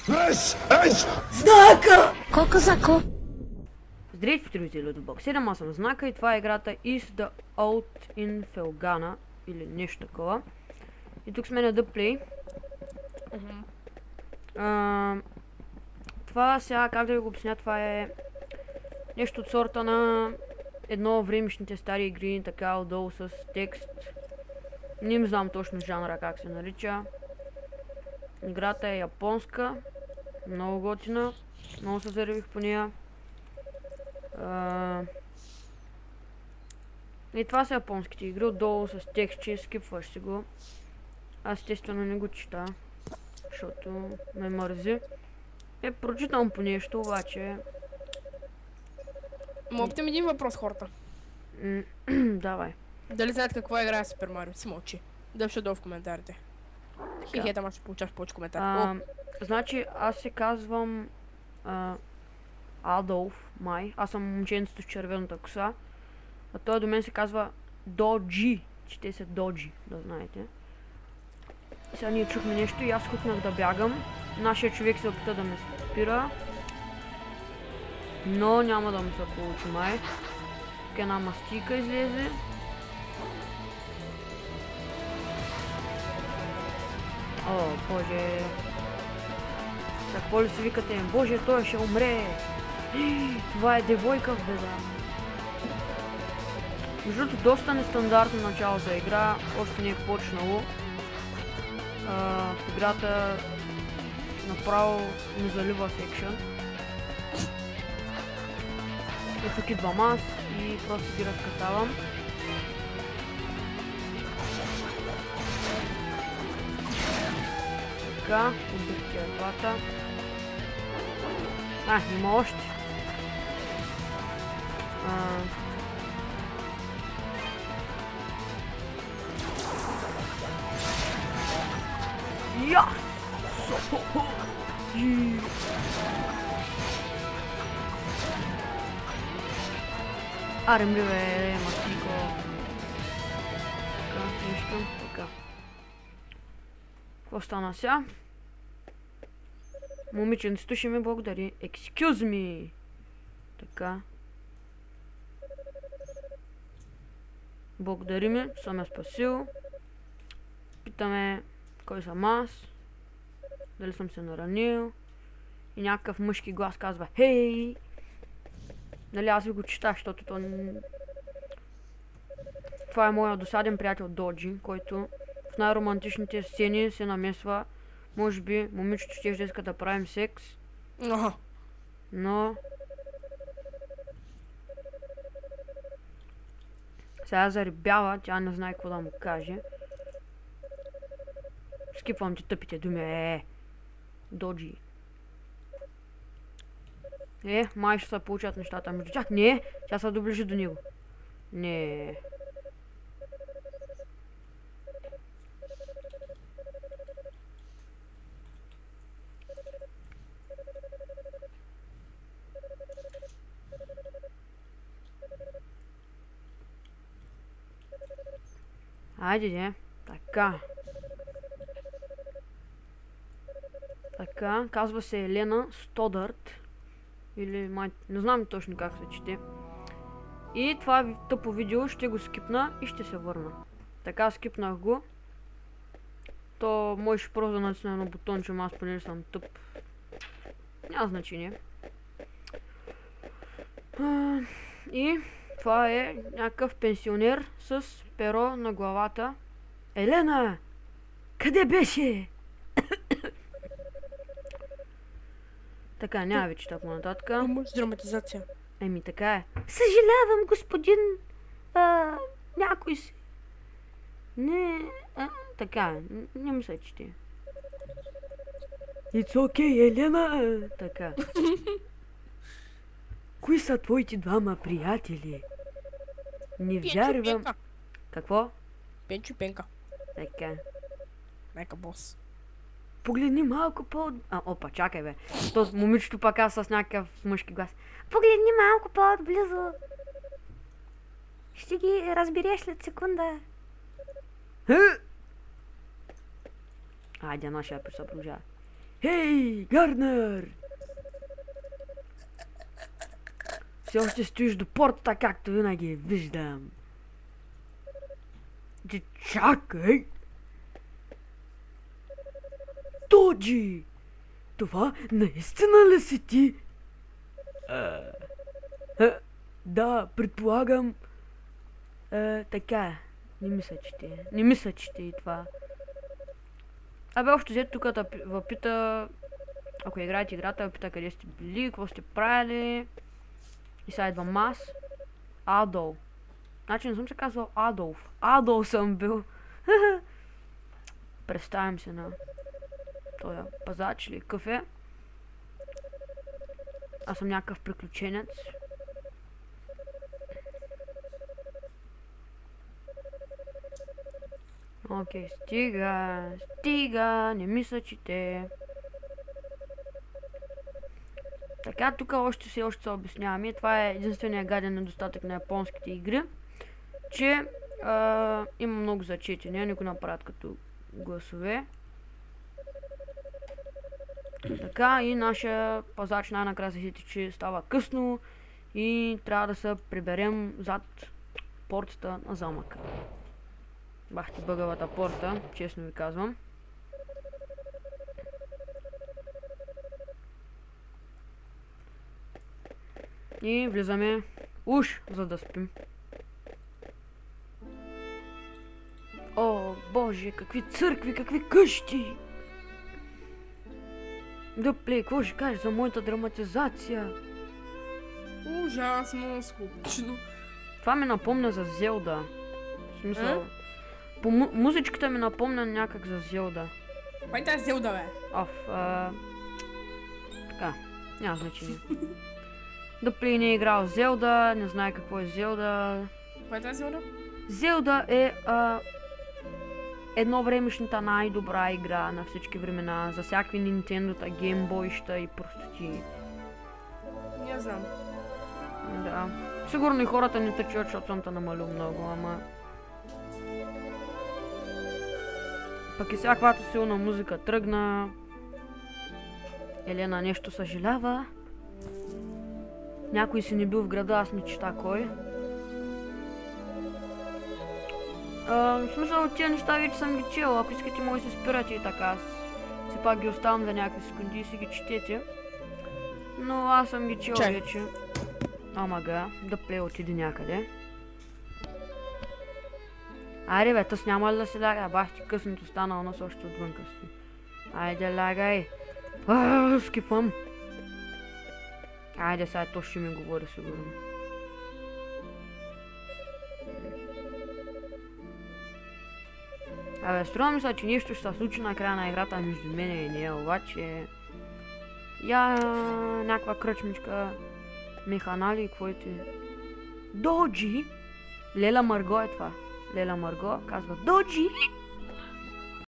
Знака! Коко-зако! Здравейте, приятели от Block 7, аз съм Знака и това е играта Is the Out in Felghana или нещо такова. И тук сме на The Play. Това сега, как да ви го обясня, това е нещо от сорта на едно от времешните стари игри, така отдолу с текст. Не знам точно жанра как се нарича. Играта е японска, много готина, много се заревих по нея. И това са японските игри, отдолу с текст, че скипваш си го. Аз естествено не го чета, защото ме мързи. Прочитам по нещо, обаче... Мога ми един въпрос, хората. Давай. Дали знаете какво играе Super Mario? Си мълчи. Дъвше долу в коментарите. Хихета, ама ще получаш повече коментари. Значи, аз се казвам Адолф, май. Аз съм момченцето с червената коса. А той до мен се казва Доджи. Чете се Доджи, да знаете. Сега ние чухме нещо и аз хукнах да бягам. Нашия човек се опита да ме спира. Но няма да му се получи, май. Тук една мастика излезе. О, боже. Какво ли си викате? Боже, той ще умре. Това е девойка в беда. Между другото, доста нестандартно начало за игра. Още не е почнало. В играта направо не залива секшън. И тук идвам аз и просто ги разкатавам. Така, убих тия двата. Има още. Я! Арем ли бе, мастико. Така, нещо, така. Какво стана сега? Момиченцето ще ми благодари. Excuse me! Така. Благодари ми, съм я спасил. Питаме кой съм аз. Дали съм се наранил. И някакъв мъжки глас казва хей! Нали аз ви го читах, защото то... Това е моят досаден приятел Доджи, който в най-романтичните сцени се намесва. Може би момичето ще иска да правим секс. Но... Сега заребява, тя не знае какво да му каже. Скипвам ти тъпите думи, Доджи. Май ще се получат нещата между тях. Не, тя се доближи до него. Не. Айде, така. Така, казва се Елена Стодърт. Или май... не знам точно как се чете. И това тъпо видео ще го скипна и ще се върна. Така, скипнах го. То можеш просто да натисна едно бутонче, аз поне съм тъп. Няма значение. И това е някакъв пенсионер с перо на главата. Елена! Къде беше? Така, няма ви чета по-нататък. Може драматизация. Така е. Съжалявам, господин... някой си... Не... така, не ми се чете. It's okay, Елена! Така. Кои са твоите двама приятели? Не вярвам... Какво? Пенчо и Пенка. Така. Майка бос. Погледни малко опа, чакай бе. То момичето пак аз с някакъв мъжки глас. Погледни малко по-отблизо. Ще ги разбереш след секунда. Айде, нашия се продължава. Хей, Гарнер! Все още стоиш до портата, както винаги виждам. Чакай! Доджи! Това наистина ли си ти? Да, предполагам. Така. Не мисля, че ти е това. Абе, общо взето тук да въпита, ако играете играта, въпита къде сте били, какво сте правили. И сега идвам аз. Адол. Значи не съм се казвал Адолф. Адол съм бил. Представям се на този пазач или кафе. Аз съм някакъв приключенец. Окей, стига, не мисля, че те. Така, тук още се обясняваме. Това е единствения гаден недостатък на японските игри, че има много зачетения, не го направят като гласове. Така, и нашия пазач най-накрая се сети, че става късно и трябва да се приберем зад портата на замъка. Бах ти бъгавата порта, честно ви казвам. И влизаме уж, за да спим. О, боже, какви църкви, какви къщи! Дъпле, какво ще кажеш за моята драматизация? Ужасно, скучно. Това ми напомня за Зелда. В смисъл... По музичката ми напомня някак за Зелда. Кой е тази Зелда, бе? Така, няма значение. Дъпле не е играл Зелда, не знае какво е Зелда. Кой е тази Зелда? Зелда е едновремешната най-добра игра на всички времена, за всякакви Нинтендота, геймбойща и простоти. Не знам. Да. Сигурно и хората не те чуят, защото съм те намалил много, ама... Пък и всякаквато силна музика тръгна. Елена нещо съжалява. Някой си не бил в града, аз не чета кой. В смисъл, тия неща вече съм ги чел. Ако искате, може да се спирате и така. Аз все пак ги оставам за някакви секунди и си ги четете. Но аз съм ги чел вече. Омага, Дъпле отиде някъде. Айде бе, тъс няма ли да се ляга? Бах ти късното станало, нас още отвънка стои. Айде лягай. Скипвам. Айде сега то ще ми говори сигурно. Абе, струва ми се, че нещо ще се случи на края на играта между мене и нея, обаче... някаква кръчмичка... Механали, какво е ти? Доджи! Лела Марго е това. Лела Марго казва Доджи!